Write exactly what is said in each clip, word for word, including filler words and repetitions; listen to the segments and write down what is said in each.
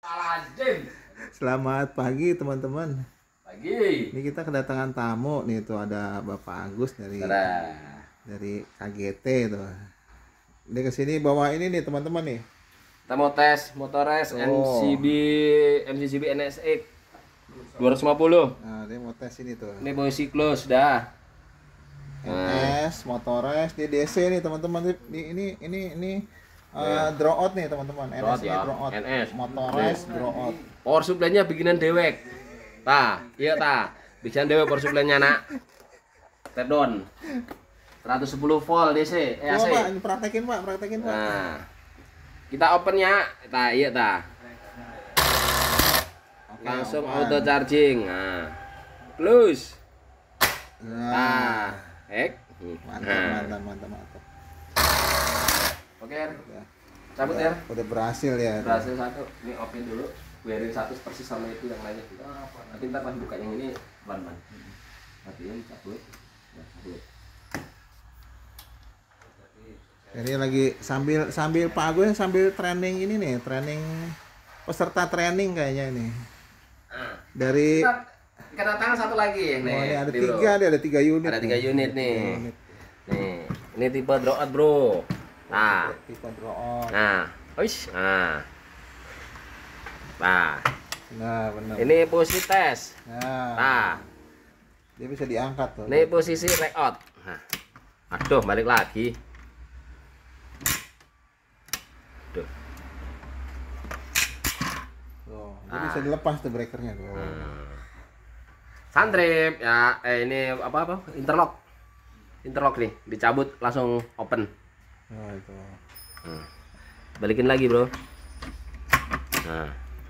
Selamat pagi teman-teman. Pagi. Ini kita kedatangan tamu nih, tuh ada Bapak Agus dari Tara. dari K G T tuh. Dia kesini bawa ini nih teman-teman nih. Kita mau tes Motores Oh. M C B M C B N S X dua ratus lima puluh. Nah, dia mau tes ini tuh. Ini boy siklus dah. N S Motores di D C nih teman-teman. Ini ini ini ini uh, draw out nih teman-teman. N S Ya. draw out. N S Motores draw out. Power supply-nya bikinan dewek. Tah, iya tah. Bikinan dewek power supply-nya nak. Step down. seratus sepuluh volt D C, eh A C. Coba Pak, ini praktekin Pak, praktekin Pak. Nah. Kita opennya, tah, iya tah. Oke, Langsung open. auto charging. Nah. Close. Nah, Nah, ek. mantap, Nah. mantap, mantap, mantap. Oke, Er. Udah, Cabut udah, ya. udah berhasil ya. Berhasil satu. Ini open dulu. Biarin satu persis sama itu yang lainnya. Nanti ntar pas buka yang ini ban-ban. Matiin, cabut. Nah, cabut. Ini lagi sambil sambil Pak Agus sambil training ini nih, training peserta training kayaknya ini. Ah. Dari Kita kedatangan satu lagi oh, nih. ini ada di bro. tiga, dia ada tiga unit. Ada tiga nih. unit nih. Tiga unit. Nih, ini tipe draw out, Bro. Nah, Tipe draw out. nah, oish, nah. Nah, Nah, benar. ini posisi tes. Nah, Nah, dia bisa diangkat tuh. ini posisi layout. Nah, aduh, balik lagi. Aduh. Tuh, dia bisa dilepas tuh breakernya tuh. Hmm. Suntrip ya, eh ini apa apa? Interlock. Interlock nih, dicabut langsung open. Nah, itu. Hmm. Balikin lagi, Bro. Nah.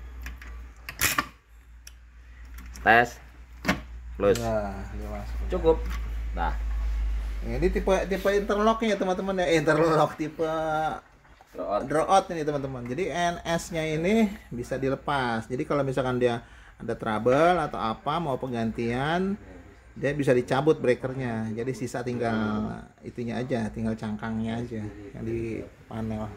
Tes. Close. Nah, dia masuk. Cukup. Nah, Ini tipe tipe interlocknya teman-teman ya, interlock tipe draw out. draw out ini teman-teman. Jadi N S-nya ini bisa dilepas. Jadi kalau misalkan dia ada trouble atau apa mau penggantian, dia bisa dicabut breakernya. Jadi sisa tinggal itunya aja, tinggal cangkangnya aja yang di panel.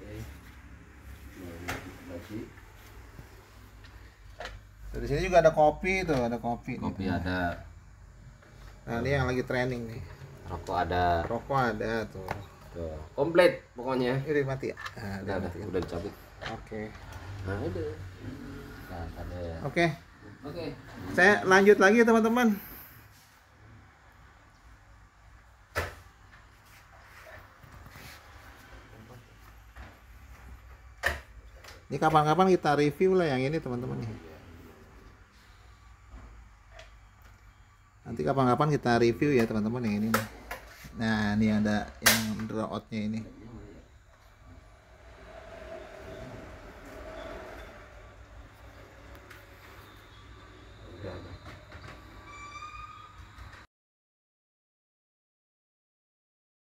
Di sini juga ada kopi tuh, ada kopi. Kopi nih. ada, Nah, ini yang lagi training nih. rokok ada. Rokok ada tuh. Tuh, komplit pokoknya. Ini mati ya? Nah, Udah, udah, mati. udah dicabut. Oke. Nah, itu. Nah, ada. Oke. Oke. Saya lanjut lagi teman-teman. Ini kapan-kapan kita review lah yang ini teman-teman nih. Nanti kapan-kapan kita review ya teman-teman yang ini nih. Nah, ini ada yang draw out-nya ini.